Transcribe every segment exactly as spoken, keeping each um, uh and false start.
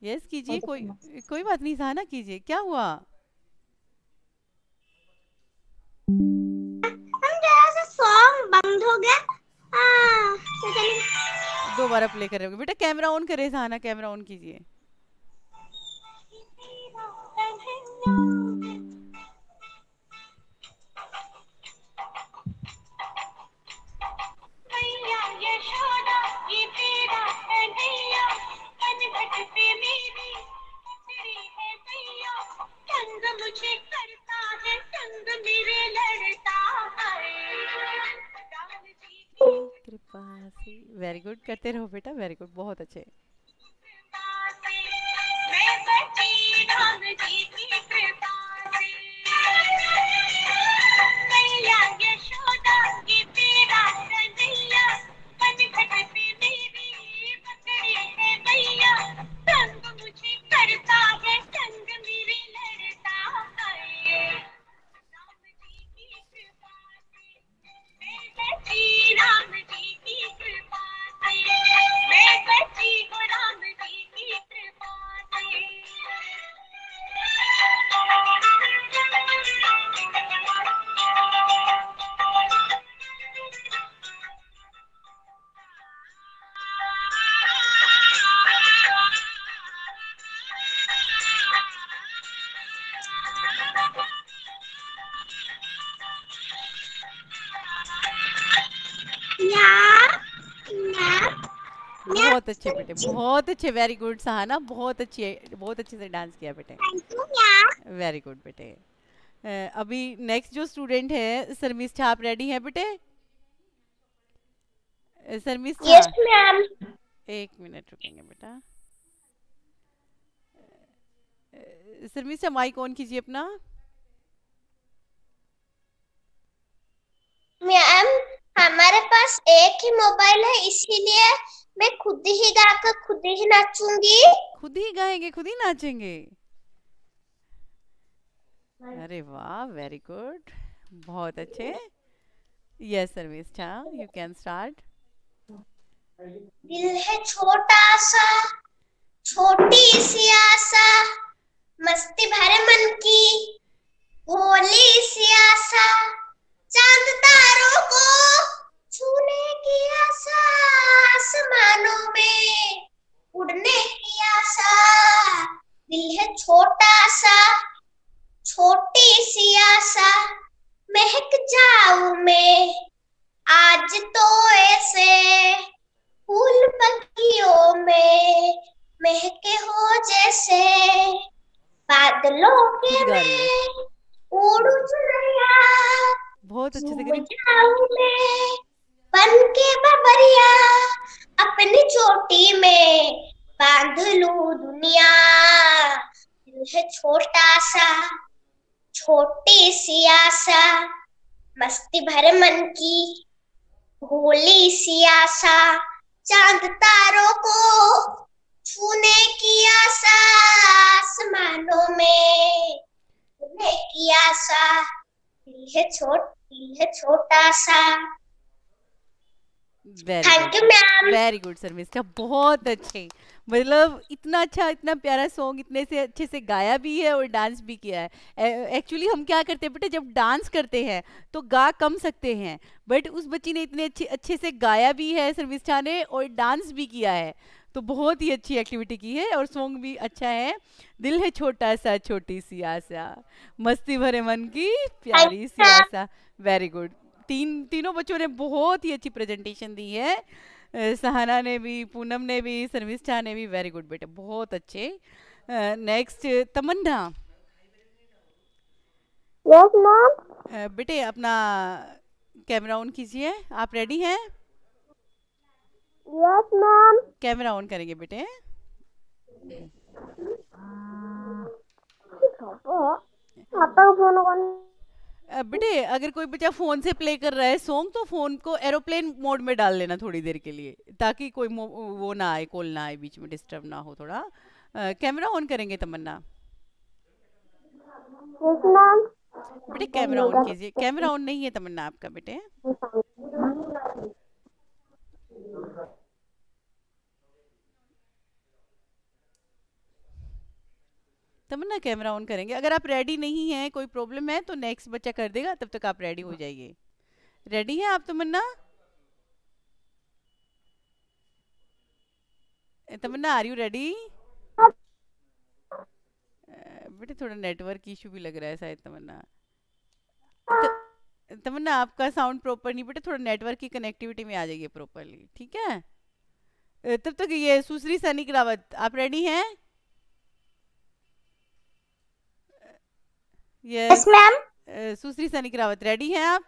Yes कीजिए, कोई कोई बात नहीं सहाना, कीजिए, क्या हुआ? हम जरा सा सॉन्ग बंद हो गया। हाँ, तो चलिए। दोबारा प्ले कर रहे होगे बेटा, कैमरा ऑन करे सहाना, कैमरा ऑन कीजिए। मैया यशोदा ये तेरा है नैया, कनघट पे मेरी बसरी है मैया, तंग मुझे करता है तंग मेरे लड़ता है, राम जी की कृपा से, वेरी गुड, करते रहो बेटा, वेरी गुड, बहुत अच्छे। कृपा से, मैं बची राम जी की कृपा से, मैया यशोदा ये तेरा कन्हैया, कनघट पे मेरी बसरी है मैया, तंग मुझे करता है तंग मेरे लड़ता है, राम जी की कृपा से, मैं बची राम जी की कृपा से, मैं बची हूँ राम जी की कृपा से। या, या, या, बहुत अच्छे बेटे, बहुत अच्छे, वेरी गुड सहाना, बहुत अच्छी, बहुत अच्छे से डांस किया बेटे, थैंक यू या। वेरी गुड बेटे। अ, अभी नेक्स्ट जो स्टूडेंट है शर्मिष्ठा, आप रेडी हैं बेटे? Uh, Sharmishtha, yes ma'am. एक मिनट रुकेंगे बेटा। अ, शर्मिष्ठा माइक ऑन कीजिए अपना। मैम, हमारे पास एक ही मोबाइल है, इसीलिए मैं खुद ही गाकर खुद ही नाचूंगी। खुद ही गाएंगे, खुद ही नाचेंगे? अरे वाह, वेरी गुड, बहुत अच्छे। Yes Sharmishtha, you can start. दिल है छोटा सा, छोटी सी आशा, मस्ती भरे मन की भोली सी आशा, चांद तारों को छूने की आशा, आसमानों में उड़ने की आशा, दिल है छोटा सा, छोटी सी आशा, महक जाऊं मैं आज तो ऐसे फूल पत्तियों में, महके हो जैसे बादलों के खुद गा रही है, मैं उड़ू चुनरिया, बहुत अच्छे से झूम करी। जाऊं मैं बन के बबरिया, अपनी चोटी में बांध लूं दुनिया, दिल है छोटा सा, छोटी सी आशा, मस्ती भरे मन की भोली सी आशा, चांद तारों को छूने की आशा, आसमानों में उड़ने की आशा, दिल है छोट दिल है छोटा सा। Very thank good, you ma'am. Very good Sharmishtha, बहुत अच्छे, मतलब इतना अच्छा, इतना प्यारा सॉन्ग इतने से अच्छे से गाया भी है और डांस भी किया है। एक्चुअली हम क्या करते हैं बेटे, जब डांस करते हैं तो गा कम सकते हैं, बट उस बच्ची ने इतने अच्छे अच्छे से गाया भी है शर्मिष्ठा ने, और डांस भी किया है, तो बहुत ही अच्छी एक्टिविटी की है, और सॉन्ग भी अच्छा है। दिल है छोटा सा, छोटी सी आशा, मस्ती भरे मन की थैंक प्यारी सी यू। Asha, very good. तीन तीनों बच्चों ने बहुत ही अच्छी प्रेजेंटेशन दी है, अ, सहाना ने भी, पूनम ने भी, शर्मिष्ठा ने भी, वेरी गुड बेटे, बहुत अच्छे। Next Tamanna. Yes ma'am. Uh, बेटे अपना कैमरा ऑन कीजिए, आप रेडी हैं? Yes ma'am. कैमरा ऑन करेंगे बेटे। पापा को फोन कौन। अ, बेटे अगर कोई बच्चा फोन से प्ले कर रहा है सॉन्ग, तो फोन को एरोप्लेन मोड में डाल लेना थोड़ी देर के लिए, ताकि कोई मो- वो ना आए, कॉल ना आए बीच में, डिस्टर्ब ना हो थोड़ा। कैमरा ऑन करेंगे तमन्ना? Yes ma'am. बेटे कैमरा ऑन कीजिए, कैमरा ऑन नहीं है तमन्ना आपका बेटे। तमन्ना कैमरा ऑन करेंगे। अगर आप रेडी नहीं हैं, कोई प्रॉब्लम है, तो नेक्स्ट बच्चा कर देगा, तब तक आप रेडी हो जाइए। रेडी हैं आप Tamanna? Tamanna are you ready? बेटे थोड़ा नेटवर्क इशू भी लग रहा है शायद तमन्ना। त- तमन्ना आपका साउंड प्रॉपर नहीं बेटे, थोड़ा नेटवर्क की कनेक्टिविटी में आ जाइए प्रॉपरली, ठीक है? अ, तब तक ये सुश्री सैनिक रावत आप रेडी हैं? Yes yes. मैम। सुश्री सैनिक रावत रेडी हैं आप?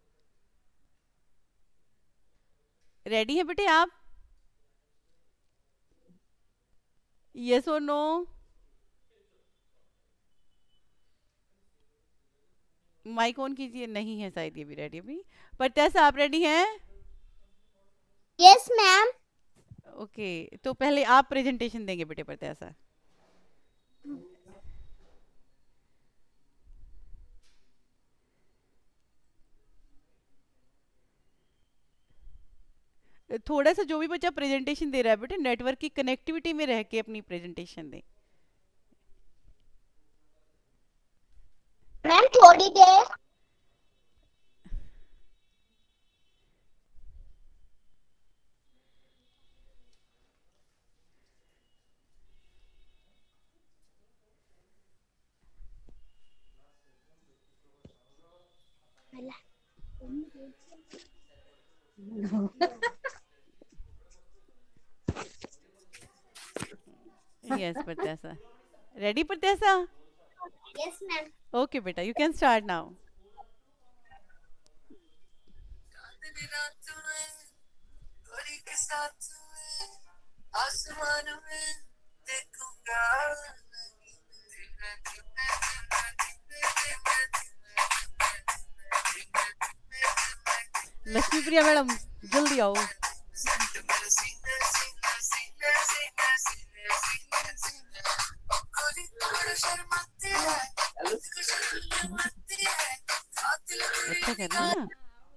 रेडी हैं बेटे आप? यस और नो? माइक ऑन कीजिए। नहीं है शायद ये भी रेडी अभी। प्रत्याशा आप रेडी हैं? Yes ma'am. ओके, तो पहले आप प्रेजेंटेशन देंगे बेटे प्रत्याशा। थोड़ा सा जो भी बच्चा प्रेजेंटेशन दे रहा है बेटे, नेटवर्क की कनेक्टिविटी में रह के अपनी प्रेजेंटेशन दे। मैम थोड़ी देर। Yes Pratyasha. Ready Pratyasha? Yes ma'am. Okay बेटा, you can start now. Lakshmi Priya madam जल्दी आओ। अच्छा करना ना।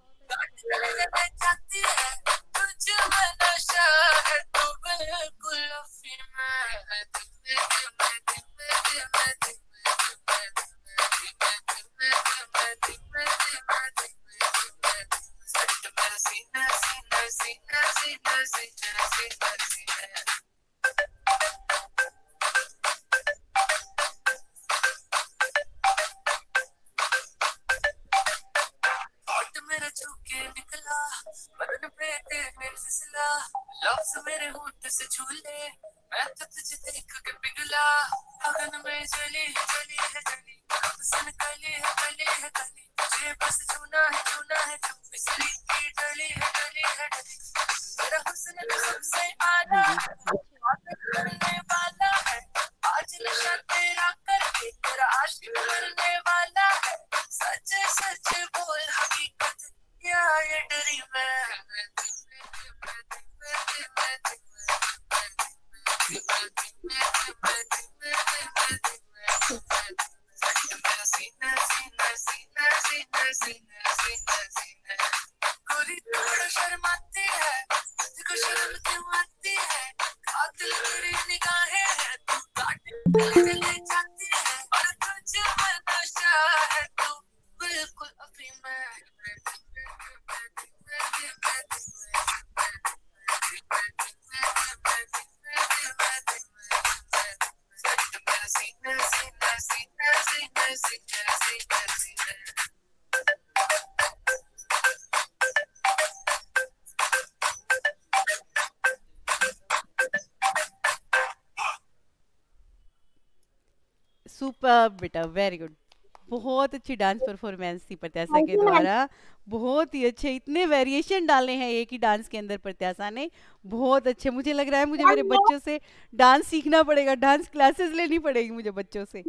सुपर बेटा, वेरी गुड। बहुत अच्छी डांस परफॉर्मेंस थी प्रत्याशा के द्वारा। बहुत ही अच्छे, इतने वेरिएशन डाले हैं एक ही डांस के अंदर प्रत्याशा ने। बहुत अच्छे। मुझे लग रहा है मुझे मेरे बच्चों से डांस सीखना पड़ेगा, डांस क्लासेस लेनी पड़ेगी मुझे बच्चों से।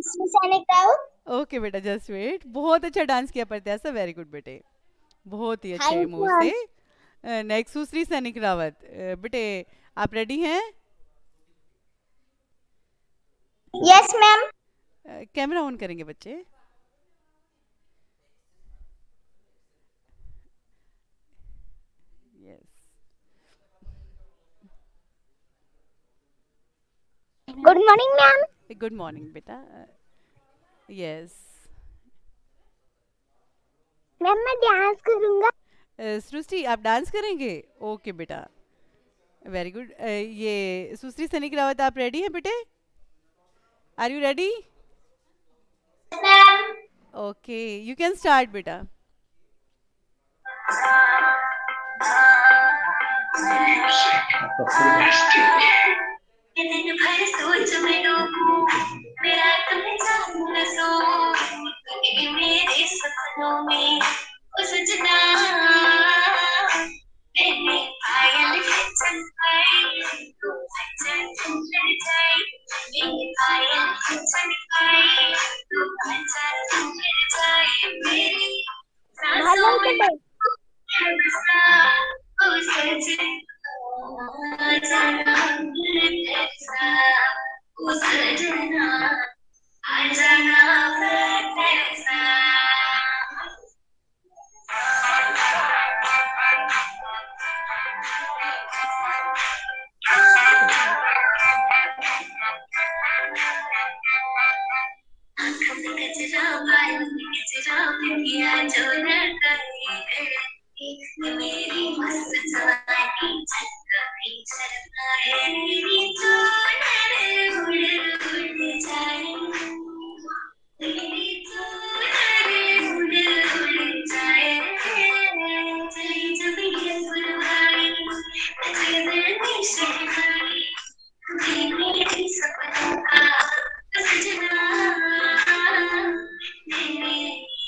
ओके बेटा, जस्ट वेट। बहुत अच्छा डांस किया प्रत्याशा, वेरी गुड बेटे, बहुत ही अच्छे मुंह से। नेक्स्ट सुश्री सैनिक रावत। अ, बेटे आप रेडी हैं? Yes ma'am. कैमरा ऑन करेंगे बच्चे। Yes. Good morning ma'am. Good morning बेटा. यस. मैम मैं डांस करूंगा. सृष्टि आप डांस करेंगे? ओके बेटा, वेरी गुड. ये सुश्री सनिक रावत, आप रेडी हैं बेटे? Are you ready? Ma'am okay, you can start बेटा. दिन भर सोच में डूबूं, मेरा तुम जान न सोऊं, ये मेरे सपनों में ओ सजना, मैंने पायल चमकाई, तू अचल चल जाई, मेरी पायल चमकाई, तू अचल चल जाई, मेरी सांसों में है बसा ओ सजना, जाना कैसा ओ सजना, आ जाना कैसा. गजरा बाल गजरा किया जो न कही है, मेरी मस्त जवानी छक्का भी छरका है, मेरी चोनर उड़ उड़ जाए, मेरी चोनर उड़ उड़ जाए, चली जब ये फुलवारी नचे दिल में शहनाई, मेरे सपनों का सजना, मैंने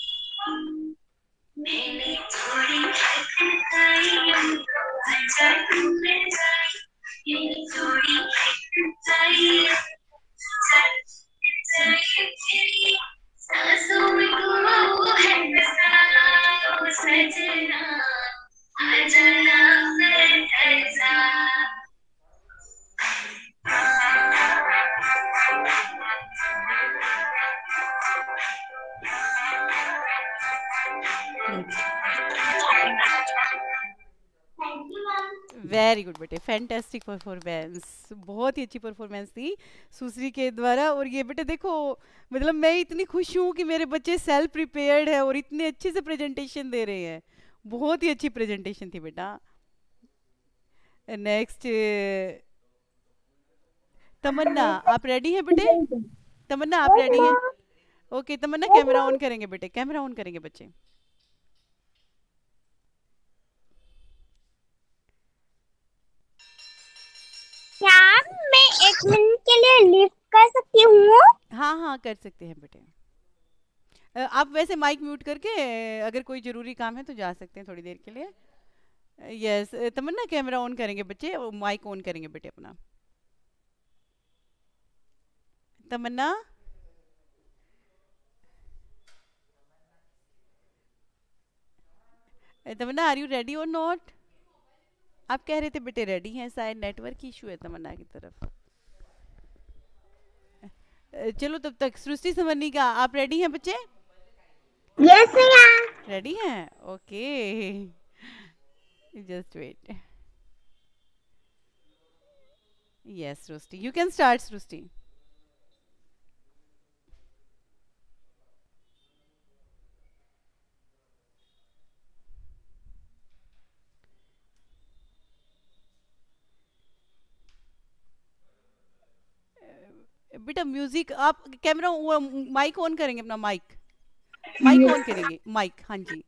मैंने थोड़ी खनकाई, अच्छा तुम जाई, मैंने थोड़ी खनकाई, तेरी सांसों में तू है बसा ओ सजना, आ जाना फिर ऐसा. वेरी गुड बेटे, फैंटेस्टिक परफॉर्मेंस, बहुत ही अच्छी परफॉर्मेंस थी सुश्री के द्वारा. और ये बेटे देखो, मतलब मैं इतनी खुश हूँ कि मेरे बच्चे सेल्फ प्रिपेयर्ड है और इतने अच्छे से प्रेजेंटेशन दे रहे हैं. बहुत ही अच्छी प्रेजेंटेशन थी बेटा. नेक्स्ट तमन्ना, आप रेडी हैं बेटे? तमन्ना आप रेडी हैं? ओके तमन्ना, कैमरा ऑन करेंगे बेटे, कैमरा ऑन करेंगे बच्चे. क्या मैं एक मिनट के लिए लिफ्ट कर सकती हूँ? हाँ हाँ कर सकते हैं बेटे. अ, आप वैसे माइक म्यूट करके अ, अगर कोई ज़रूरी काम है तो जा सकते हैं थोड़ी देर के लिए. यस तमन्ना, कैमरा ऑन करेंगे बच्चे और माइक ऑन करेंगे बेटे अपना. Tamanna uh, Tamanna are you ready और नॉट? आप कह रहे थे बेटे रेडी हैं, शायद नेटवर्क इशू है तमन्ना की तरफ. अ, चलो तब तक सृष्टि समन्नी का, आप रेडी हैं बच्चे? Yes ma'am. रेडी हैं? Okay just wait. Yes Srishti, you can start Srishti. बेटा म्यूजिक, आप कैमरा माइक ऑन करेंगे अपना, माइक माइक ऑन करेंगे, माइक. हाँ जी.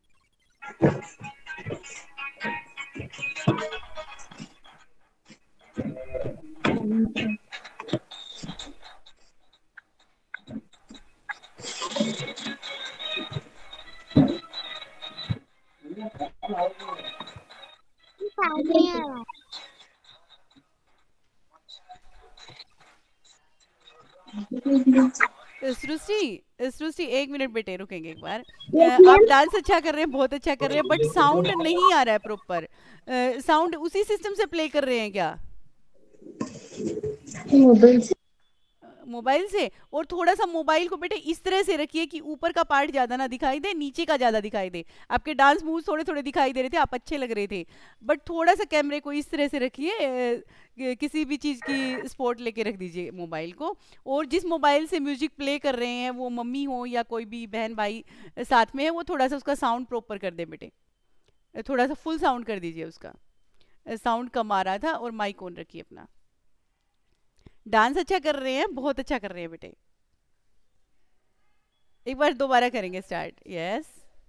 सृष्टि सृष्टि एक मिनट बेटे, रुकेंगे एक बार. अ, आप डांस अच्छा कर रहे हैं, बहुत अच्छा कर रहे हैं, बट साउंड नहीं आ रहा है प्रॉपर. साउंड उसी सिस्टम से प्ले कर रहे हैं क्या? मोबाइल से. मोबाइल से। और थोड़ा सा मोबाइल को बेटे इस तरह से रखिए कि ऊपर का पार्ट ज्यादा ना दिखाई दे, नीचे का ज्यादा दिखाई दे। आपके डांस मूव थोड़े थोड़े दिखाई दे रहे थे, आप अच्छे लग रहे थे, बट थोड़ा सा कैमरे को इस तरह से रखिए, किसी भी चीज की स्पॉट लेके रख दीजिए मोबाइल को। और जिस मोबाइल से म्यूजिक प्ले कर रहे हैं, वो मम्मी हो या कोई भी बहन भाई साथ में है, वो थोड़ा सा उसका साउंड प्रॉपर कर दे बेटे, थोड़ा सा फुल साउंड कर दीजिए उसका, साउंड कम आ रहा था। और माइक ऑन रखिए अपना। डांस अच्छा कर रहे हैं, बहुत अच्छा कर रहे हैं बेटे। एक बार दोबारा करेंगे स्टार्ट। यस,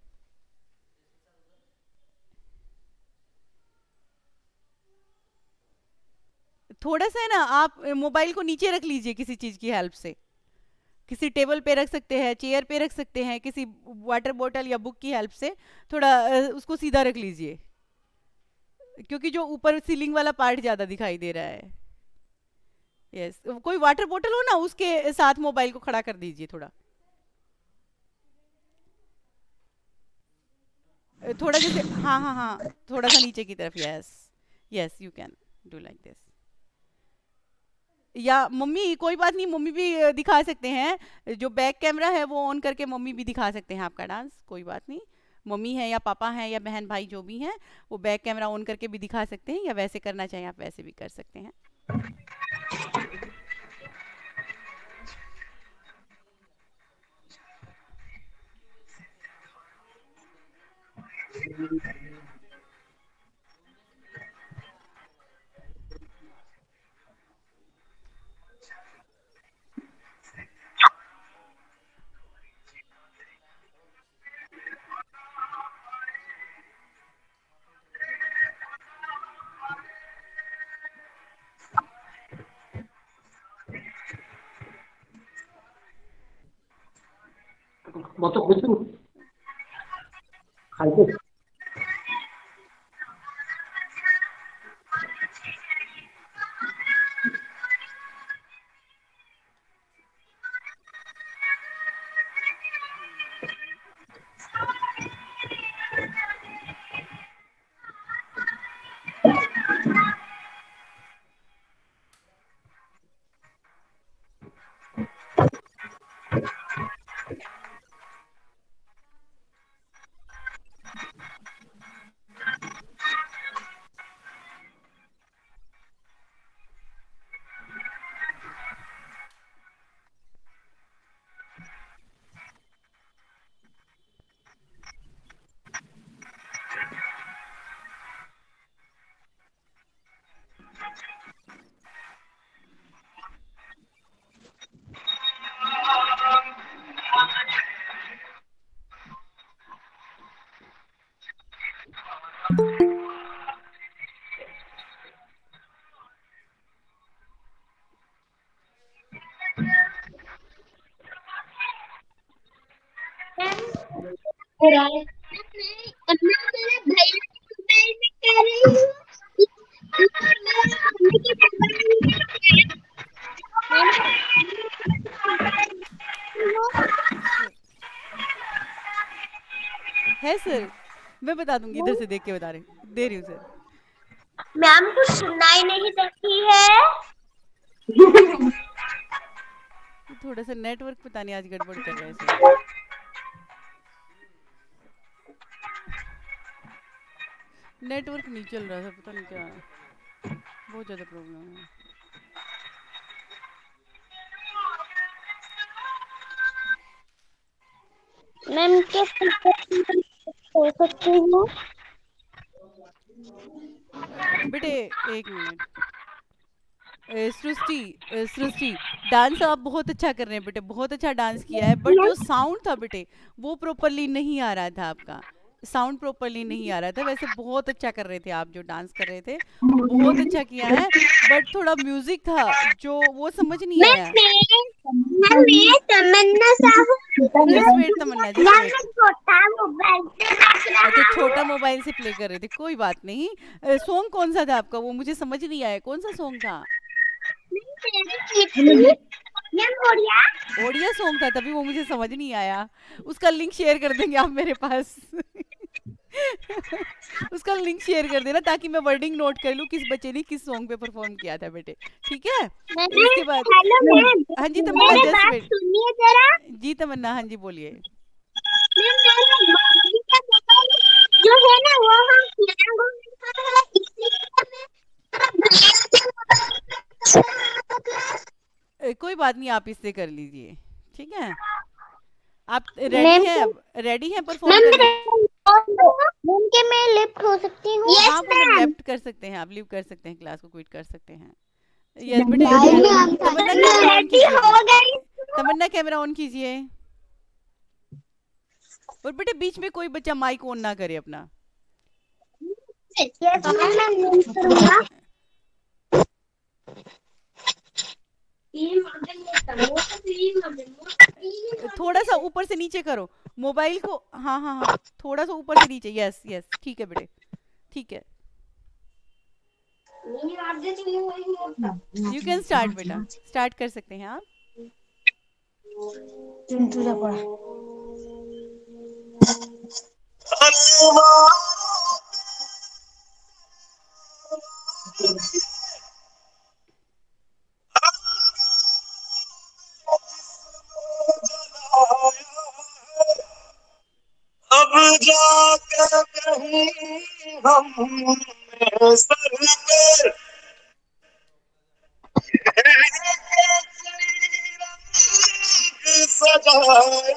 थोड़ा सा है ना, आप मोबाइल को नीचे रख लीजिए किसी चीज की हेल्प से, किसी टेबल पे रख सकते हैं, चेयर पे रख सकते हैं, किसी वाटर बॉटल या बुक की हेल्प से थोड़ा उसको सीधा रख लीजिए, क्योंकि जो ऊपर सीलिंग वाला पार्ट ज्यादा दिखाई दे रहा है। Yes yes. कोई वाटर बॉटल हो ना, उसके साथ मोबाइल को खड़ा कर दीजिए थोड़ा, थोड़ा जैसे, हाँ हाँ हाँ, थोड़ा सा नीचे की तरफ। Yes yes, you can do like this. या मम्मी, कोई बात नहीं, मम्मी भी दिखा सकते हैं, जो बैक कैमरा है वो ऑन करके मम्मी भी दिखा सकते हैं आपका डांस, कोई बात नहीं। मम्मी है या पापा है या बहन भाई जो भी हैं, वो बैक कैमरा ऑन करके भी दिखा सकते हैं, या वैसे करना चाहें आप वैसे भी कर सकते हैं। मतलब कुछ खाइए। है सर, मैं बता दूंगी, इधर से देख के बता रही दे रही हूँ सर। मैम कुछ सुनाई नहीं देती है। थोड़ा सा नेटवर्क पता नहीं आज गड़बड़ कर रहा है सर। नेटवर्क नहीं चल रहा था, पता नहीं क्या, बहुत ज्यादा प्रॉब्लम है। मैम क्या हो सकती हूँ? बेटे एक मिनट, सृष्टि, सृष्टि डांस आप बहुत अच्छा कर रहे हैं बेटे, बहुत अच्छा डांस किया है, बट जो साउंड था बेटे वो प्रॉपरली नहीं आ रहा था, आपका साउंड प्रॉपरली नहीं आ रहा था। वैसे बहुत अच्छा कर रहे थे आप, जो डांस कर रहे थे बहुत अच्छा किया है, बट थोड़ा म्यूजिक था जो वो समझ नहीं आया। मैं मैं तमन्ना साहब, just wait Tamanna, just wait. छोटा मोबाइल अच्छा, छोटा मोबाइल से प्ले कर रहे थे, कोई बात नहीं। सॉन्ग कौन सा था आपका, वो मुझे समझ नहीं आया, कौन सा सॉन्ग था? ओडिया सॉन्ग था, तभी वो मुझे समझ नहीं आया। उसका लिंक शेयर कर देंगे आप मेरे पास। उसका लिंक शेयर कर देना ताकि मैं वर्डिंग नोट कर लूँ किस बच्चे ने किस सॉन्ग पे परफॉर्म किया था बेटे, ठीक है? मैम इसके बाद हेलो मैम, हाँ जी तमन्ना, मेरी जस्ट बात वेट। सुनिए जरा। जी तमन्ना, हाँ जी बोलिए। मैम मेरा मम्मी का मोबाइल जो है ना वो हम हैंग हो रहा है, इसलिए ए, कोई बात नहीं, आप इससे कर लीजिए, ठीक है? आप मैं रेडी मैम हैं? को- रेडी हैं परफॉर्म मैम करने? मैम के मैं लिफ्ट हो सकती हूँ? यस हाँ मतलब मैम। लेफ्ट कर सकते हैं, आप लीव कर सकते हैं, क्लास को क्विट कर सकते हैं। यस बेटे, uh, Tamanna camera on ready कीजिए हो अपना। गई। तमन्ना कैमरा ऑन कीजिए। और बेटे बीच में कोई बच्चा माइक ऑन ना करे अपना। यस मैम मैं लिफ्ट करूँगा। थोड़ा सा ऊपर से नीचे करो मोबाइल को, हाँ हाँ हाँ, थोड़ा सा ऊपर से नीचे, यस यस, ठीक है बेटे, ठीक है। यू कैन स्टार्ट बेटा, स्टार्ट कर सकते हैं आप। अब जाकर कहीं हम सर पर सजाया है।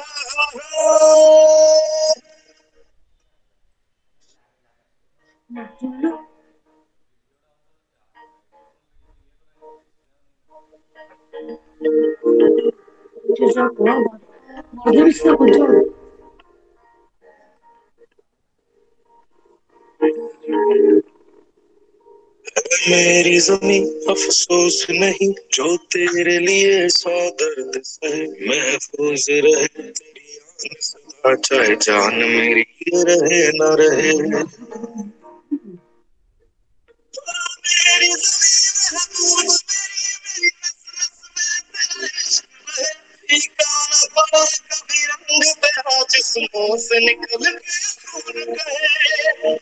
मेरी जमी अफसोस नहीं जो तेरे लिए सौ दर्द सहे, महफूज रहे तेरी आन सदा, चाहे जान मेरी रहे न रहे। मेरी जमी महफूज, मेरी मेरी नस नस में तेरा इश्क रहे, फीका न पड़े कभी रंग तेरा जिस्मों से निकल के खून कहे।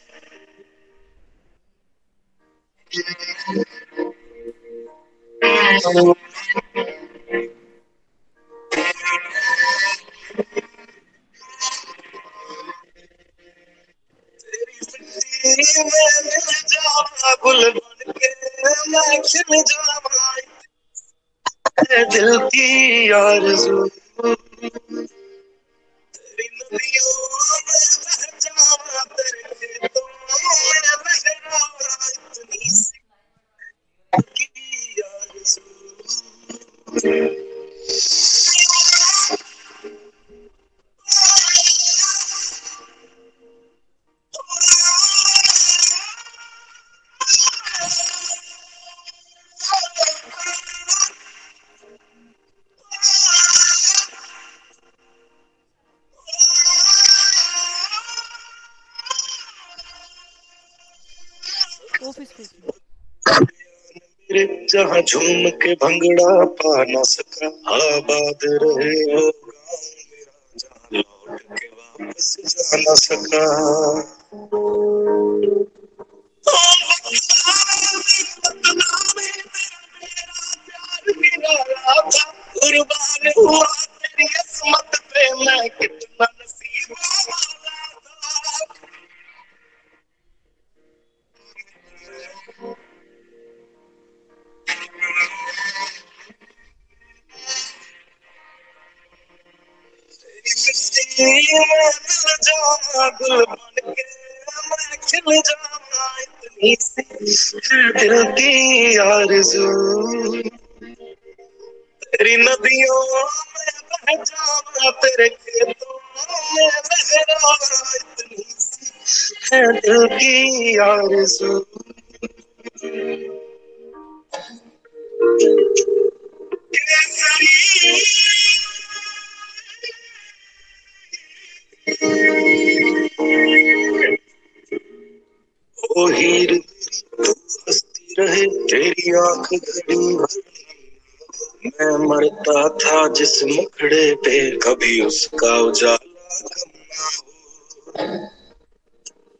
तेरी मैं मिल जावा गुल बन के, मैं खिल जावा दिल की आरज़ू, तेरी नदियों में बह जावा, तेरे खेतों में लहरावा, इतनी सी की आरज़ू। ऑफिस को इसमें। मेरे जहाँ झूम के भंगड़ा पा न सका, आबाद रहे हो गाँव मेरा जहाँ लौट के वापस जा न सका। कुर्बान हुआ तेरी किस्मत पे, मैं कितना नसीब वाला था। मिट्टी में मिल जावा गुल बन के, मैं खिल जावा, इतनी सी है दिल की आरज़ू। तेरी नदियों में बह जावा, तेरे खेतों में लहरावा, इतनी सी है दिल की आरज़ू। ओ हीर तू हंसती रहे, तेरी आंख घड़ी भर, मैं मरता था जिस मुखड़े पे, कभी उसका उजाला कम ना हो।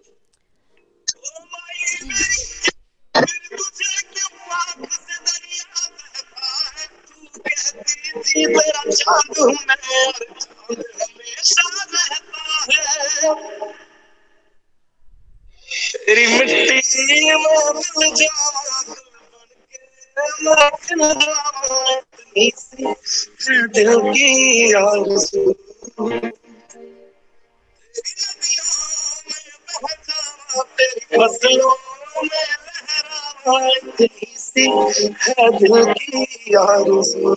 ही तेरा चांद हूँ मैं और चांद हमेशा रहता है। तेरी मिट्टी में मिल जावा मैं खिल जावा इतनी सी है दिल की आरज़ू। तेरी नदियों में बह जावा तेरी फसलों में लहरावा इतनी सी है दिल की आरज़ू।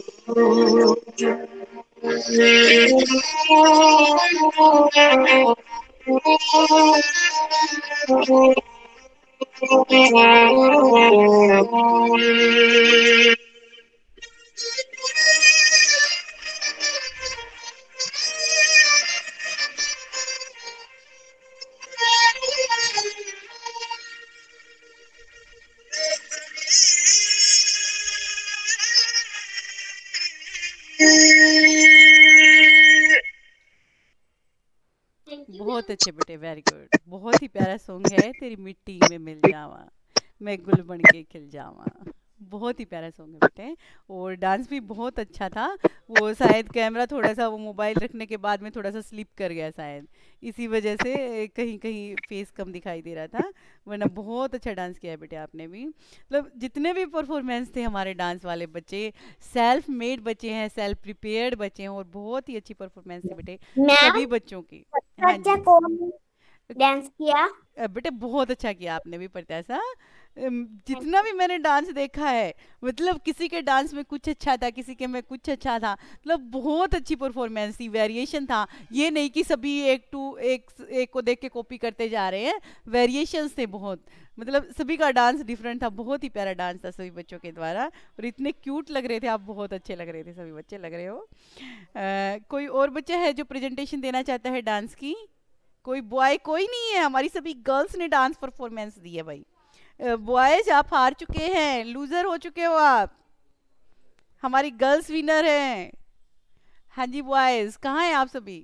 बहुत अच्छे बेटे, वेरी गुड। बहुत ही प्यारा सॉन्ग है, तेरी मिट्टी में मिल जावा मैं गुल बन के खिल जावा। बहुत ही प्यारा सॉन्ग है बेटे, और डांस भी बहुत अच्छा था। वो शायद कैमरा थोड़ा सा वो मोबाइल रखने के बाद में थोड़ा सा स्लिप कर गया शायद, इसी वजह से कहीं कहीं फेस कम दिखाई दे रहा था, वरना बहुत अच्छा डांस किया है बेटे आपने भी। मतलब जितने भी परफॉर्मेंस थे हमारे डांस वाले बच्चे, सेल्फ मेड बच्चे हैं, सेल्फ प्रिपेयर्ड बच्चे हैं, और बहुत ही अच्छी परफॉर्मेंस थी बेटे मैम सभी बच्चों की। हाँ अच्छा जी कौन डांस किया? अ, बेटे बहुत अच्छा किया आपने भी प्रत्याशा। अम, जितना भी मैंने डांस देखा है, मतलब किसी के डांस में कुछ अच्छा था, किसी के में कुछ अच्छा था, मतलब बहुत अच्छी परफॉर्मेंस थी, वेरिएशन था। ये नहीं कि सभी एक टू एक एक को देख के कॉपी करते जा रहे हैं, वेरिएशंस थे बहुत। मतलब सभी का डांस डिफरेंट था, बहुत ही प्यारा डांस था सभी बच्चों के द्वारा, और इतने क्यूट लग रहे थे आप, बहुत अच्छे लग रहे थे सभी बच्चे, लग रहे हो। अ, कोई और बच्चा है जो प्रेजेंटेशन देना चाहता है डांस की? कोई बॉय कोई नहीं है, हमारी सभी गर्ल्स ने डांस परफॉर्मेंस दी है भाई। बॉयज आप हार चुके हैं, लूजर हो चुके हो आप, हमारी गर्ल्स विनर हैं। हाँ जी बॉयज, कहाँ हैं आप सभी?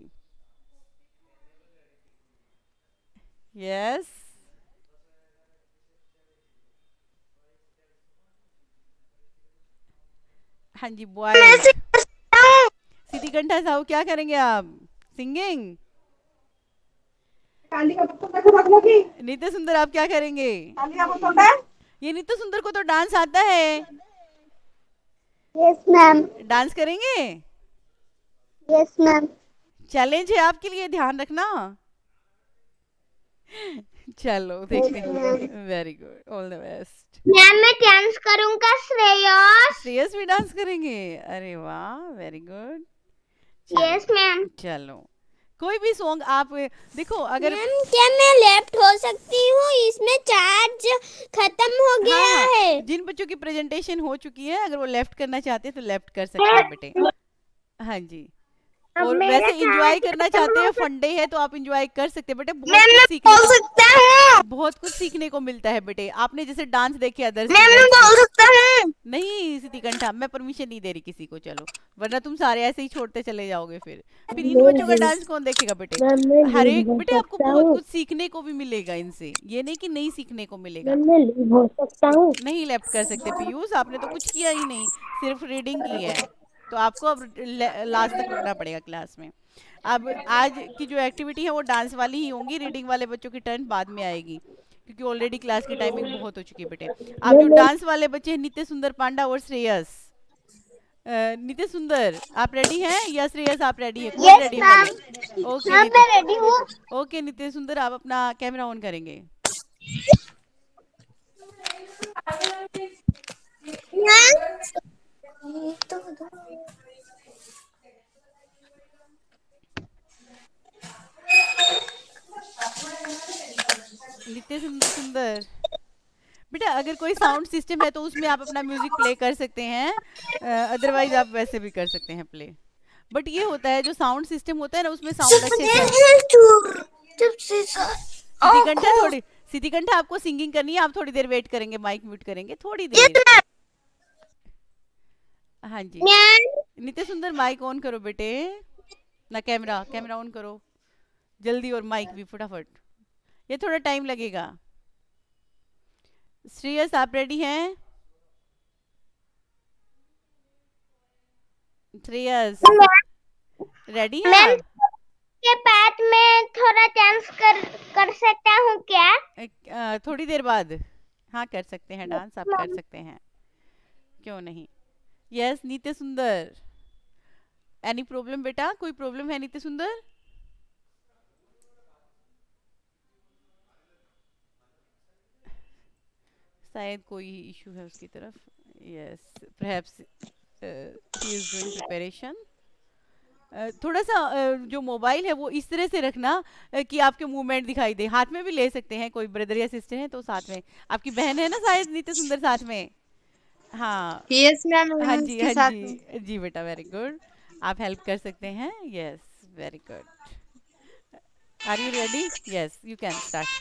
यस हाँ जी बॉयज। सिटी कंठा साहू क्या करेंगे आप? सिंगिंग। नित्य सुंदर आप क्या करेंगे? ये नित्य सुंदर को तो डांस आता है, यस मैम। डांस करेंगे? Yes ma'am. चैलेंज है आपके लिए, ध्यान रखना। चलो देखते हैं, very good, all the best. Ma'am मैं डांस करूंगा श्रेयस। श्रेयस भी डांस करेंगे? अरे वाह, वेरी गुड। Yes ma'am. चलो कोई भी सॉन्ग आप देखो, अगर मैम क्या मैं लेफ्ट हो सकती हूँ? इसमें चार्ज खत्म हो गया हाँ, हाँ, है। जिन बच्चों की प्रेजेंटेशन हो चुकी है, अगर वो लेफ्ट करना चाहते हैं तो लेफ्ट कर सकते हैं बेटे। हाँ जी, अब और मेरा वैसे एंजॉय चार्ज करना खत्म चाहते हो हैं, गया। फंडे है तो आप एंजॉय कर सकते हैं बेटे, बहुत मैम कुछ मैं सीखने बोल को सकता हूँ? बहुत कुछ सीखने को मिलता है बेटे। आपने जैसे डांस देखे अदर मैम मैं स्टूडेंट्स बोल के, सकता हूँ? नहीं सिटी कंठा मैं परमिशन नहीं दे रही किसी को, चलो, वरना तुम सारे ऐसे ही छोड़ते चले जाओगे फिर फिर इन बच्चों का डांस कौन देखेगा बेटे। मैम मैं हर लीव एक हो बेटे आपको सकता बहुत हूँ? कुछ सीखने को भी मिलेगा इनसे, ये नहीं कि नहीं सीखने को मिलेगा। मैम मैं लीव हो सकता हूँ? नहीं लेफ्ट कर सकते पीयूष, आपने तो कुछ किया ही नहीं, सिर्फ रीडिंग की है, तो आपको अब लास्ट तक रुकना पड़ेगा क्लास में। अब आज की जो एक्टिविटी है वो डांस वाली ही होंगी, रीडिंग वाले बच्चों की टर्न बाद में आएगी, क्योंकि ऑलरेडी क्लास की टाइमिंग बहुत हो चुकी है बेटे। आप जो मैम मैं डांस वाले बच्चे हैं, नित्य सुंदर पांडा और श्रेयस, अ, नित्य सुंदर आप रेडी हैं या श्रेयस आप रेडी है, कौन यस रेडी है मैम। पहले? ओके मैम नित्य, मैं रेडी हूँ। ओके नित्य सुंदर आप अपना कैमरा ऑन करेंगे। नित्य सुं- सुंदर बेटा, अगर कोई साउंड सिस्टम है तो उसमें आप अपना म्यूजिक प्ले कर सकते हैं, अदरवाइज आप वैसे भी कर सकते हैं प्ले। बट ये होता है जो साउंड सिस्टम होता है ना, उसमें साउंड अच्छे से सिद्धि कंठा थोड़ी सिद्धि कंठा आपको सिंगिंग करनी है, आप थोड़ी देर वेट करेंगे, माइक म्यूट करेंगे थोड़ी देर। हाँ जी नित्य सुंदर माइक ऑन करो बेटे, ना कैमरा कैमरा ऑन करो जल्दी, और माइक भी फटाफट, ये थोड़ा टाइम लगेगा। श्रेयस आप रेडी हैं? श्रेयस रेडी हैं मैम आप? के बाद में थोड़ा डांस कर कर सकता हूँ क्या? एक, अ, थोड़ी देर बाद हाँ कर सकते हैं डांस, आप कर सकते हैं, क्यों नहीं। यस नित्य सुंदर, एनी प्रॉब्लम बेटा, कोई प्रॉब्लम है नित्य सुंदर? शायद कोई इशू है उसकी तरफ। Yes perhaps he is doing preparation. थोड़ा सा अ, जो मोबाइल है वो इस तरह से रखना अ, कि आपके मूवमेंट दिखाई दे। हाथ में भी ले सकते हैं, कोई ब्रदर या सिस्टर है तो साथ में। आपकी बहन है ना शायद नित्य सुंदर साथ में? हाँ यस मैम, हाँ मैं जी उसके हाँ साथ हूँ। जी जी बेटा, वेरी गुड, आप हेल्प कर सकते हैं। Yes very good, are you ready? Yes you can start.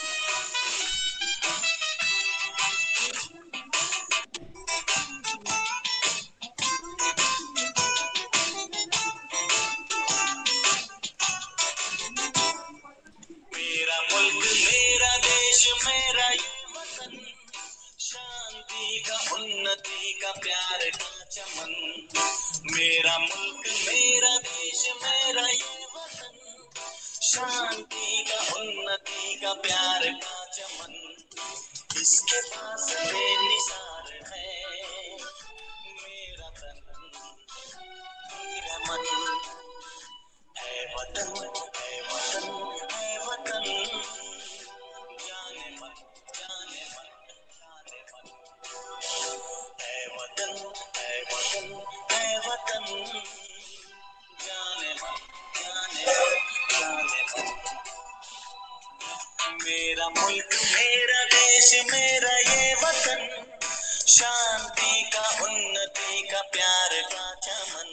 मेरा मुल्क मेरा देश मेरा ये वतन, शांति का उन्नति का प्यार का चमन। मेरा मुल्क मेरा देश मेरा ये वतन, शांति का उन्नति का प्यार का चमन। इसके पास बेनिसार है मेरा तन मेरा मन। है वतन है वतन है वतन, जाने मन जाने मन जाने मन। है वतन है वतन है वतन, जाने मन जाने मन जाने मन। मेरा मुल्क मेरा देश मेरा ये वतन, शांति का उन्नति का प्यार का चमन।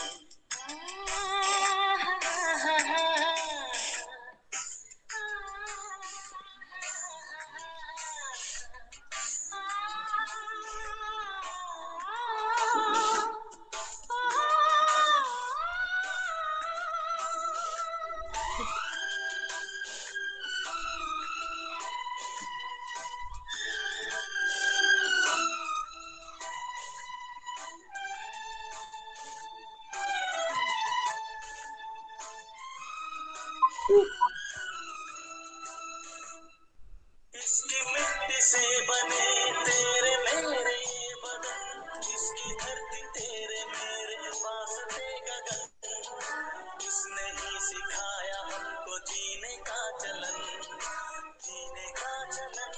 इसकी मिट्टी से बने तेरे मेरे ये बदन, इसकी धरती तेरे मेरे वास्ते गगन। इसने ही सिखाया हमको जीने का चलन, जीने का चलन।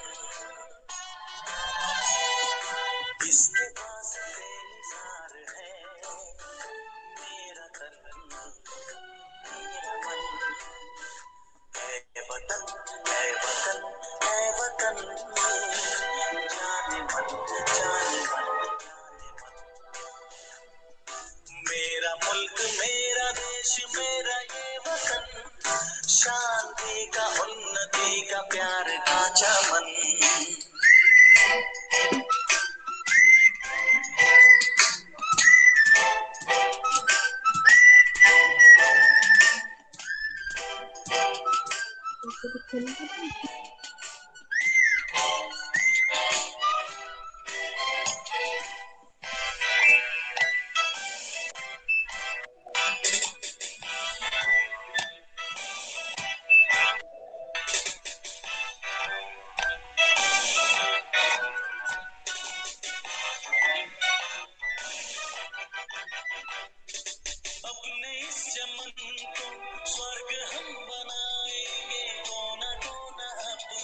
इसके पास बेनिसार है मेरा तन मेरा मन। है वतन है वतन है वतन, जाने मन जाने मन जाने मन। मेरा मुल्क मेरा देश मेरा ये वतन, शांति का उन्नति का प्यार का चमन। अपने इस चमन को स्वर्ग हम बनाएंगे, कोना कोना अपना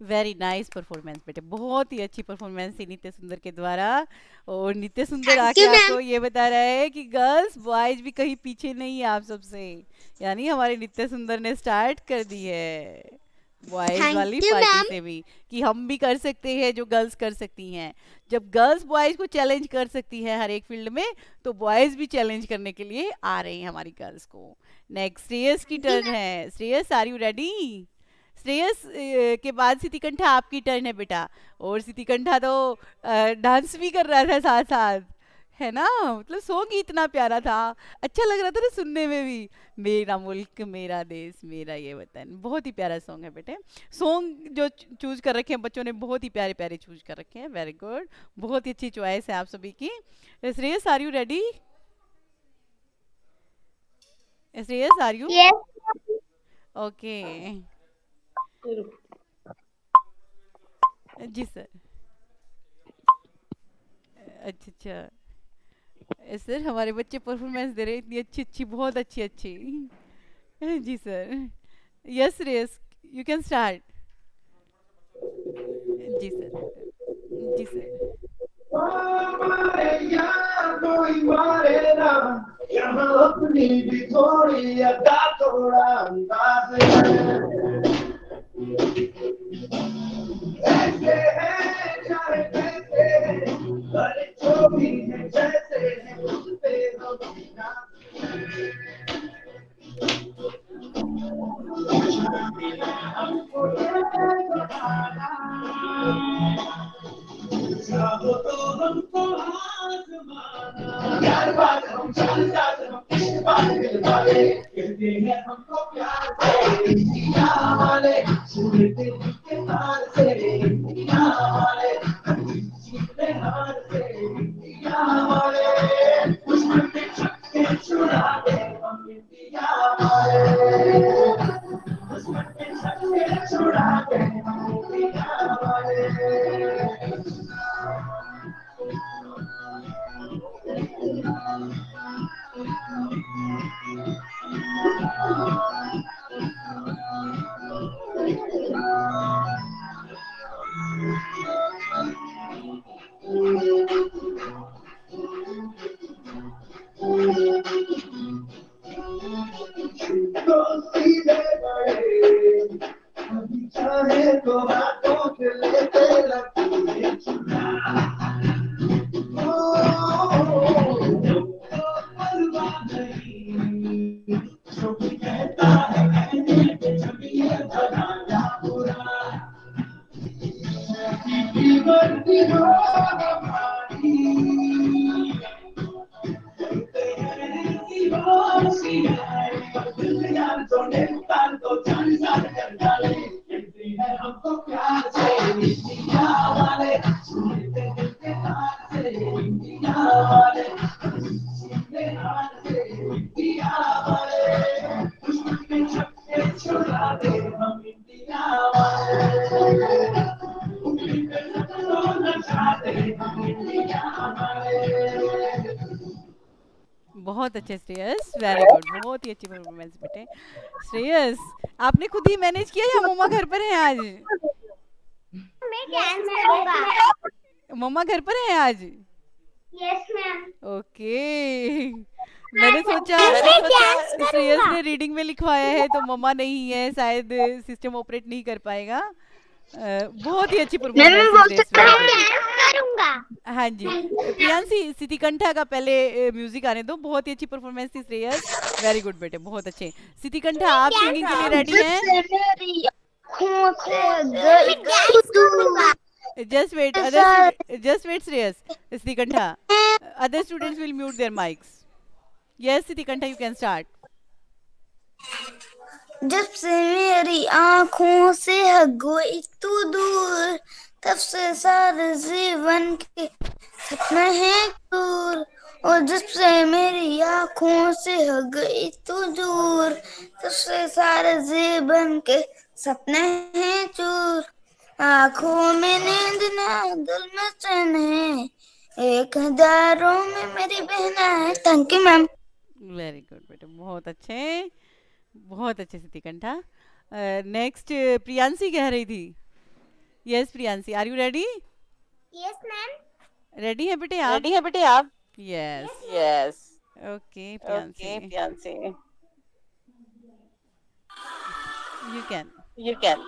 वेरी नाइस परफॉर्मेंस बेटे, बहुत ही अच्छी परफॉर्मेंस थी नित्य सुंदर के द्वारा। और नित्य सुंदर थैंक आके यू मैम। आपको ये बता रहा है कि गर्ल्स बॉयज भी कहीं पीछे नहीं है आप सबसे, यानी हमारे नित्य सुंदर ने स्टार्ट कर दी है बॉयज वाली थैंक यू पार्टी मैम। से भी कि हम भी कर सकते हैं जो गर्ल्स कर सकती हैं। जब गर्ल्स बॉयज को चैलेंज कर सकती है हर एक फील्ड में, तो बॉयज भी चैलेंज करने के लिए आ रहे हैं हमारी गर्ल्स को। नेक्स्ट श्रेयस की टर्न है। Shreyas are you ready? Shreyas uh, के बाद सितिकंठा आपकी टर्न है बेटा। और सितिकंठा तो डांस भी कर रहा था साथ साथ, है ना? मतलब सॉन्ग ही इतना प्यारा था, अच्छा लग रहा था ना सुनने में भी। मेरा मुल्क मेरा देश मेरा ये वतन, बहुत ही प्यारा सॉन्ग है बेटे। सॉन्ग जो चूज कर रखे हैं बच्चों ने बहुत ही प्यारे प्यारे चूज कर रखे हैं, वेरी गुड, बहुत ही अच्छी चॉइस है आप सभी की। Shreyas are you ready? Shreyas are you? Yes okay जी सर। अच्छा अच्छा सर, हमारे बच्चे परफॉर्मेंस दे रहे हैं इतनी अच्छी अच्छी, बहुत अच्छी अच्छी। जी sir. Yes Shreyas you can start. जी सर जी सर। हमारे यहाँ कोई मारे ना, यहाँ अपनी भी थोड़ी अदा थोड़ा अंदाज है। ऐसे हैं चाहे कैसे हैं, पर जो भी है जैसे हैं उस पे हम नाज है। हमको ये बताना, चाहो तो हमको आजमाना। यार बात हम चल जाते हम किस बात दिल वाले, कहते हैं हमको प्यार से इंडिया वाले, सुनते के तार से इंडिया वाले, जीते हार से इंडिया वाले, दुश्मन के छक्के छुड़ा दे हम इंडिया वाले, दुश्मन के छक्के छुड़ा दे हम इंडिया वाले। दोस्ती में बड़े अभी चाहे तो बातों के लेते लगते चुना। ओ, तो परवाह नहीं, जो भी कहता है कहने के जमीन बनाया बुरा। की वर्दी हो हमारी, हमको प्यार से इंडिया वाले, सुनते दिल के तार से इंडिया वाले, सीधे हाथ से इंडिया वाले, दुश्मन के छक्के छुड़ा दे हम इंडिया वाले, उंगली पे सत्तों नचा दे हम इंडिया वाले। बहुत अच्छे श्रेयस, वेरी गुड, बहुत ही अच्छी परफॉर्मेंस बेटे। श्रेयस आपने खुद ही मैनेज किया या मम्मा घर पर है आज? मैं डांस करूंगा। मम्मा घर पर है आज? Yes ma'am. ओके, मैंने सोचा मैं डांस श्रेयस करूंगा। ने रीडिंग में लिखवाया है तो मम्मा नहीं है, शायद सिस्टम ऑपरेट नहीं कर पाएगा। अ, बहुत ही अच्छी परफॉर्मेंस है श्रेयस, very good। डांस करूंगा। हाँ जी प्रियांशी, सितिकंठा का पहले म्यूजिक आने दो, बहुत ही अच्छी परफॉर्मेंस थी श्रेयस, वेरी गुड बेटे, बहुत अच्छे। सितिकंठा आप सिंगिंग के लिए रेडी हैं? Just wait other just wait Shreyas, Sitikantha other students will mute their mics. Yes Sitikantha you can start. जब से मेरी आँखों से हग गई तू दूर, तब से सारे जीवन के सपने हैं दूर। और जब से मेरी आँखों से हग गई तू दूर, तब से सारे जीवन के सपने हैं चूर। आँखों में नींद ना दिल में चैन है, एक हजारों में मेरी बहना है। Thank you ma'am. Very good बेटे, बहुत अच्छे, बहुत अच्छे सितिकंठा। नेक्स्ट प्रियांशी कह रही थी। Yes Priyanshi, are you ready? Yes ma'am. Ready है बेटे आप? रेडी है बेटे आप? Yes. Yes. Okay okay Priyanshi, Priyanshi, you can. You can.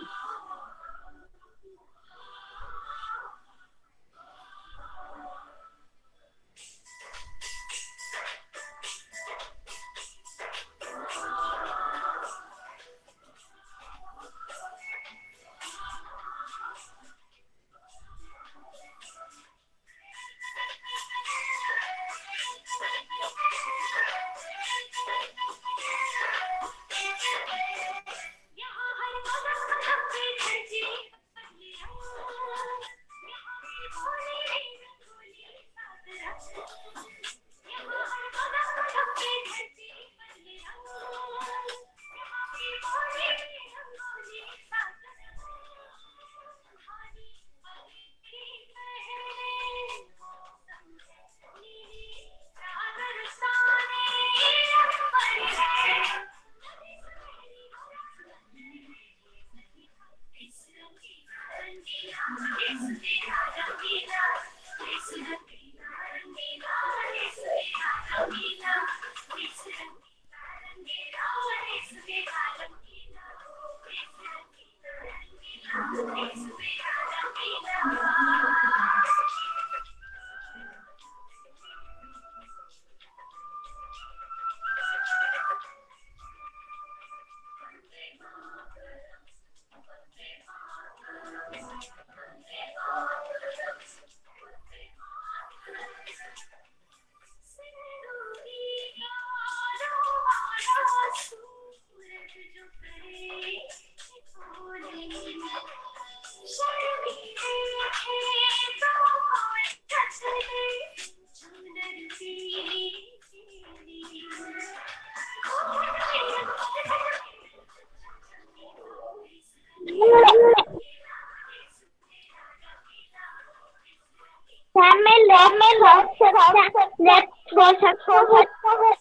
Ma'am मैं लेफ्ट में लेफ्ट लेफ्ट हो सकता है।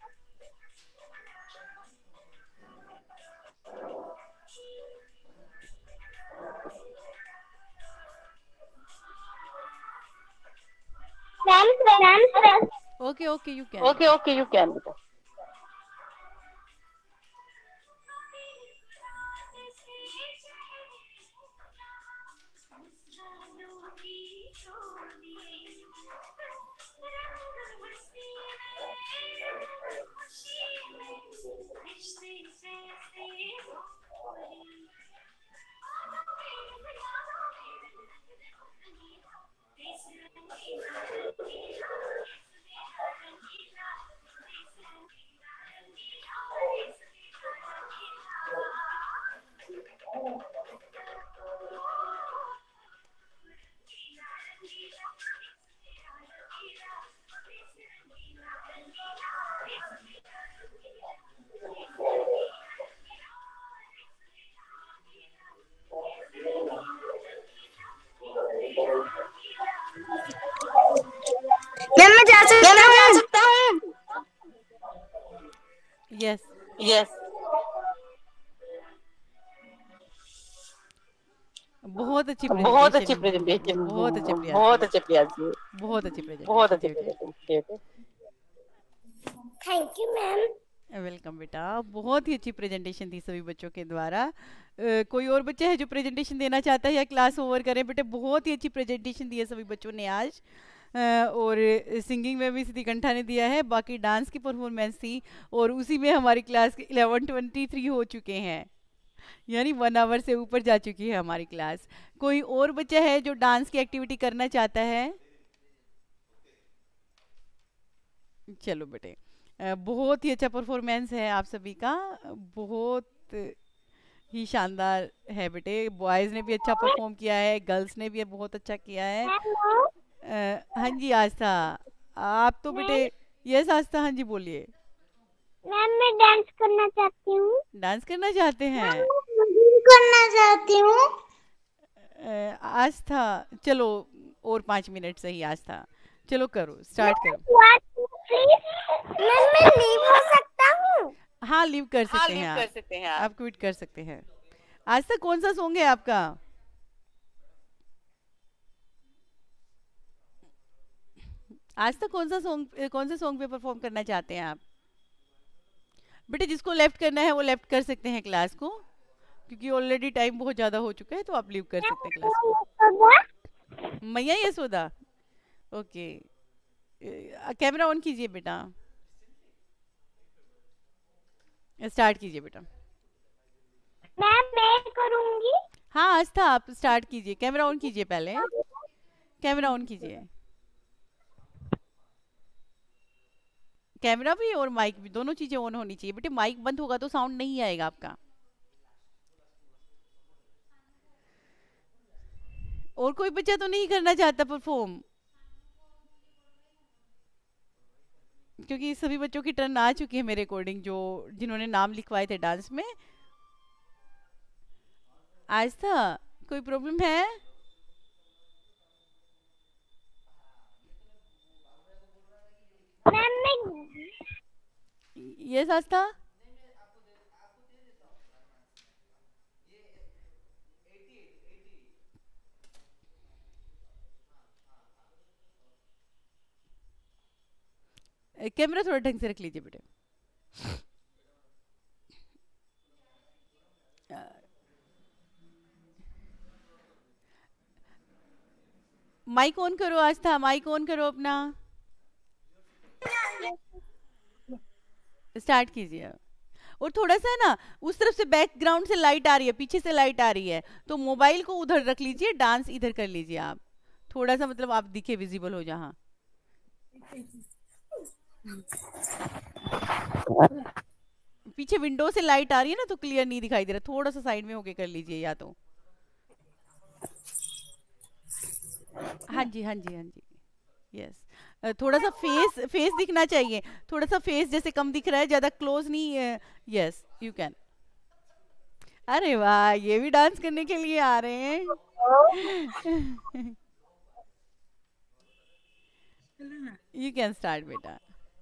Ma'am ma'am okay okay you can. Okay okay you can बेटा। मैम मैं जा सकता हूँ? Yes yes. बहुत अच्छी बहुत अच्छी प्रेजेंटेशन, प्रेजेंटेशन, बहुत अच्छे बहुत प्रियांशी, अच्छे प्रियांशी, बहुत अच्छी प्रेजेंटेशन, बहुत अच्छे presentation. Thank you ma'am. Welcome बेटा, बहुत ही अच्छी प्रेजेंटेशन थी सभी बच्चों के द्वारा। अ, कोई और बच्चा है जो प्रेजेंटेशन देना चाहता है या क्लास ओवर करें? बेटे बहुत ही अच्छी प्रेजेंटेशन दी है सभी बच्चों ने आज। अ, और सिंगिंग में भी सिद्धि कंठा ने दिया है, बाकी डांस की परफॉर्मेंस थी और उसी में हमारी क्लास के इलेवन ट्वेंटी थ्री हो चुके हैं, यानी वन आवर से ऊपर जा चुकी है हमारी क्लास। कोई और बच्चा है जो डांस की एक्टिविटी करना चाहता है? चलो बेटे, अ, बहुत ही अच्छा परफॉर्मेंस है आप सभी का, बहुत ही शानदार है बेटे। बॉयज़ ने भी अच्छा परफॉर्म किया है, गर्ल्स ने भी बहुत अच्छा किया है। अ, हाँ जी आस्था, आप तो बेटे। यस आस्था, हाँ जी बोलिए। मैम मैं डांस करना चाहती हूँ। डांस करना चाहते हैं? करना चाहती हूँ। अ, आस्था चलो और पाँच मिनट सही आस्था, चलो करो, स्टार्ट करो। मैम मैं लीव हो सकता हूँ? हाँ लीव कर सकते हाँ, हैं लीव आप, कर सकते हैं आप। आप क्विट कर सकते हैं। आस्था कौन सा सॉन्ग है आपका? आज तक कौन सा सॉन्ग कौन से सॉन्ग पे परफॉर्म करना चाहते हैं आप? बेटे जिसको लेफ्ट करना है वो लेफ्ट कर सकते हैं क्लास को, क्योंकि ऑलरेडी टाइम बहुत ज़्यादा हो चुका है, तो आप लीव कर सकते हैं क्लास को। मैया यशोदा, ओके। कैमरा ऑन कीजिए बेटा, स्टार्ट कीजिए बेटा। मैम मैं करूंगी। हाँ आस्था आप स्टार्ट कीजिए, कैमरा ऑन कीजिए, पहले कैमरा ऑन कीजिए। कैमरा भी और माइक भी, दोनों चीजें ऑन होनी चाहिए बेटे। माइक बंद होगा तो साउंड नहीं आएगा आपका। और कोई बच्चा तो नहीं करना चाहता परफॉर्म? क्योंकि सभी बच्चों की टर्न आ चुकी है मेरे अकॉर्डिंग, जो जिन्होंने नाम लिखवाए थे डांस में। आज था कोई प्रॉब्लम है? मैम मैं यस आस्था। कैमरा थोड़ा ढंग से रख लीजिए बेटे। माइक ऑन करो आस्था, माइक ऑन करो अपना, स्टार्ट कीजिए। और थोड़ा सा ना उस तरफ से बैकग्राउंड से लाइट आ रही है, पीछे से लाइट आ रही है, तो मोबाइल को उधर रख लीजिए, डांस इधर कर लीजिए आप। थोड़ा सा मतलब आप दिखे, विजिबल हो जहाँ। पीछे विंडो से लाइट आ रही है ना, तो क्लियर नहीं दिखाई दे रहा। थोड़ा सा साइड में होके कर लीजिए या तो। हाँ जी हाँ जी हाँ जी, यस। थोड़ा सा फेस फेस दिखना चाहिए, थोड़ा सा फेस जैसे कम दिख रहा है, ज्यादा क्लोज नहीं। Yes you can. अरे वाह, ये भी डांस करने के लिए आ रहे हैं। यू कैन स्टार्ट बेटा।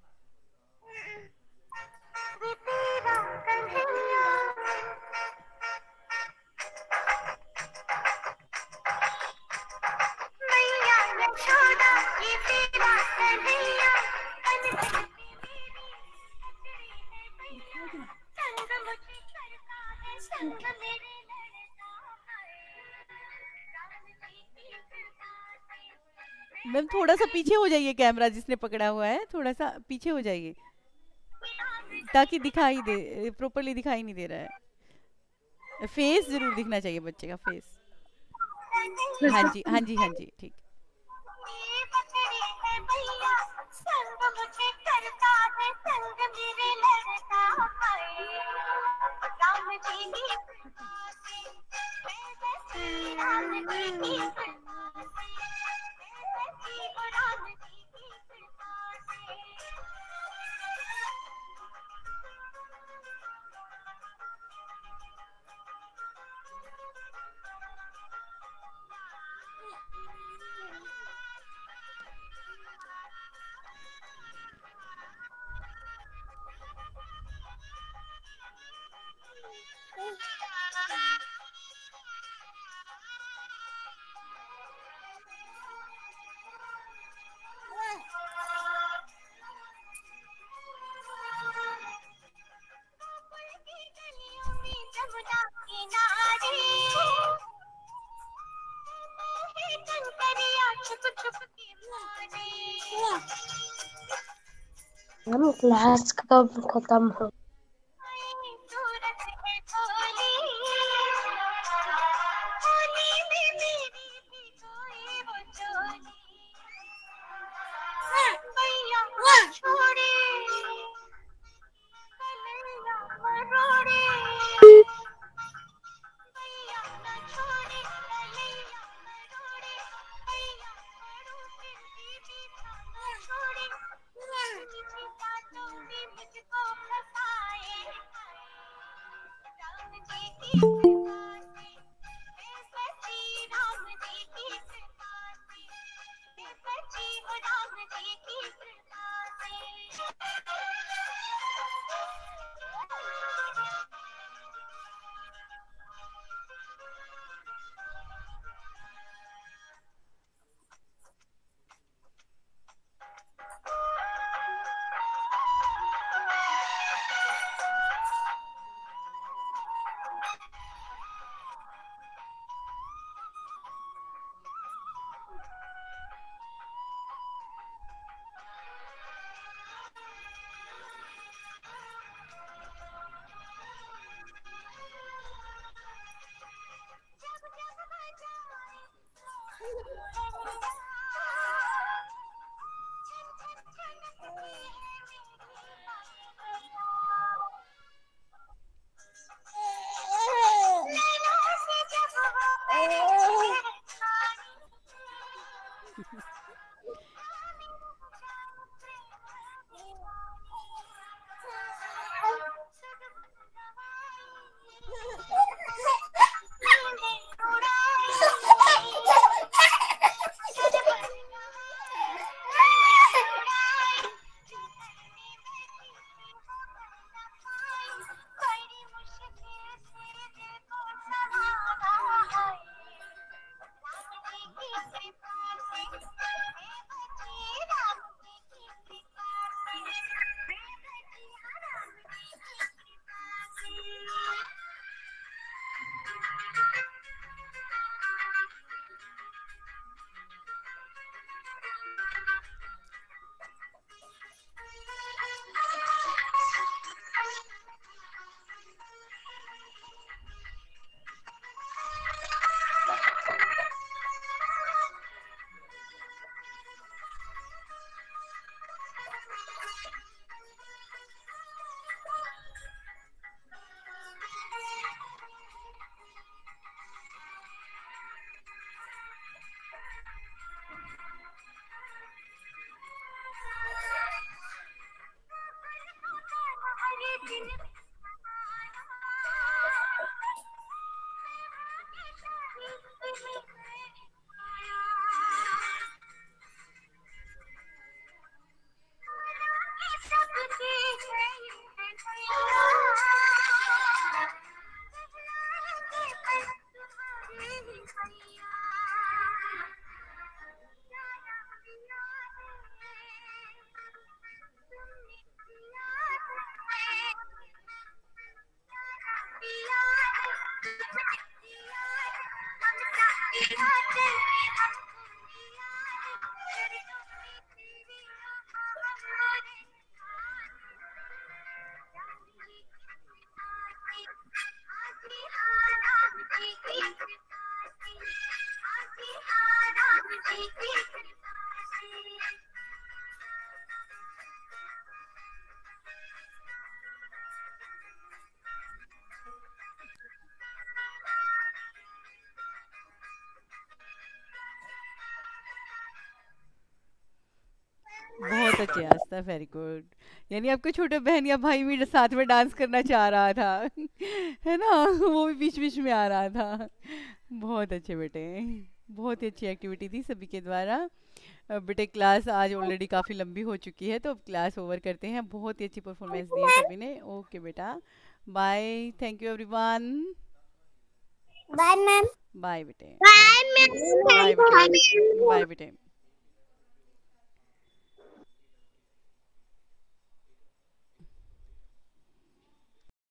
मैम थोड़ा सा पीछे हो जाइए, कैमरा जिसने पकड़ा हुआ है थोड़ा सा पीछे हो जाइए, ताकि दिखाई दे, प्रॉपरली दिखाई नहीं दे रहा है। फेस जरूर दिखना चाहिए बच्चे का, फेस। हाँ जी हाँ जी हाँ जी, ठीक। हम क्लास कब खत्म हो? बहुत अच्छे आस्था, वेरी गुड। यानी आपके छोटे बहन या भाई भी साथ में डांस करना चाह रहा था है ना, वो भी बीच बीच में आ रहा था। बहुत अच्छे बेटे, बहुत ही अच्छी एक्टिविटी थी सभी के द्वारा। अ, बेटे क्लास आज ऑलरेडी काफ़ी लंबी हो चुकी है, तो अब क्लास ओवर करते हैं। बहुत ही अच्छी परफॉर्मेंस दी है सभी ने। ओके बेटा, bye, thank you everyone. Bye ma'am. Bye बेटे, बाय मैम। बाय बेटे, बाय बेटे।